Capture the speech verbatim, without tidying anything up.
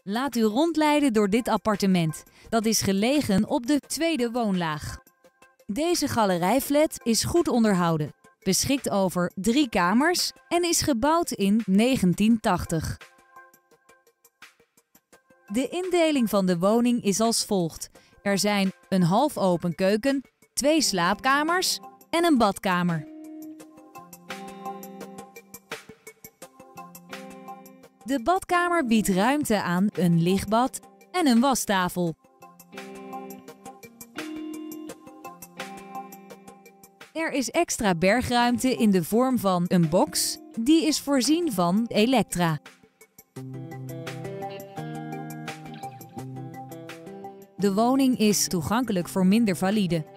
Laat u rondleiden door dit appartement. Dat is gelegen op de tweede woonlaag. Deze galerijflat is goed onderhouden, beschikt over drie kamers en is gebouwd in negentien tachtig. De indeling van de woning is als volgt. Er zijn een half open keuken, twee slaapkamers en een badkamer. De badkamer biedt ruimte aan een lichtbad en een wastafel. Er is extra bergruimte in de vorm van een box, die is voorzien van elektra. De woning is toegankelijk voor minder valide.